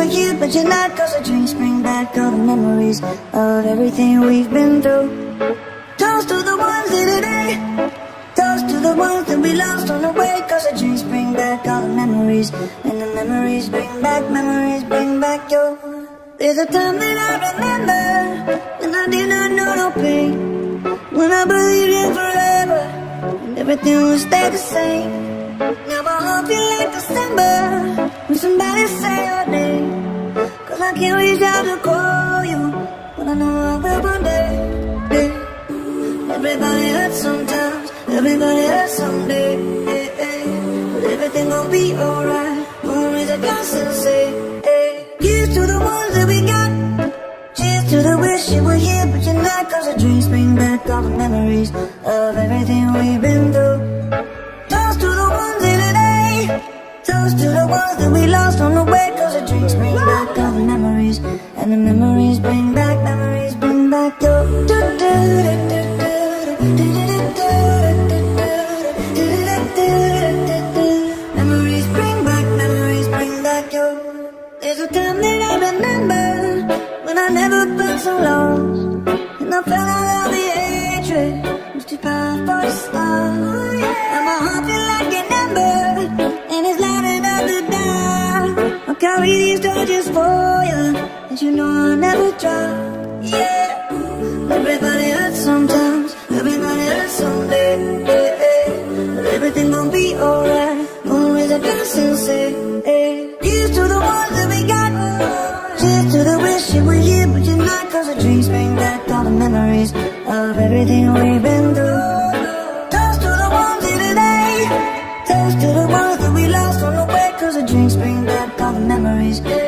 were here, but you're not. Cause the drinks bring back all the memories of everything we've been through. Toast to the ones in today, toast to the ones that we lost on the way. Cause the drinks bring back all the memories, and the memories bring back your. There's a time that I remember, when I did not know no pain, when I believed in forever, and everything would stay the same. Now my heart feel like December, when somebody say your name. Cause I can't reach out to call you, but I know I will one day. Everybody hurts sometimes, everybody hurts someday. But everything gon' be alright, gonna raise a glass and say, here's to the ones that we got. Cheers to the wish you were here, but you're not. Cause the drinks bring back all the memories of everything we've been through. Toast to the ones in today, toast to the ones that we lost on the way. Cause the drinks bring back all the memories, and the memories bring back your. Memories bring back your. There's a time that I remember, when I never felt so lost, and I felt all the hatred was too powerful for the stars. And my heart feel like an ember, and it's lighting up the dark. I'll carry these torches for you, and you know I'll never drop. Yeah. Everybody hurts sometimes, everybody hurts someday. But everything gon' be alright, gonna raise a glass and say, here's to the ones that we got. Cheers to the wish you were here, but you're not. Cause the drinks bring back all the memories of everything we've been through. Toast to the ones in today, toast to the ones that we lost on the way. Cause the drinks bring back all the memories.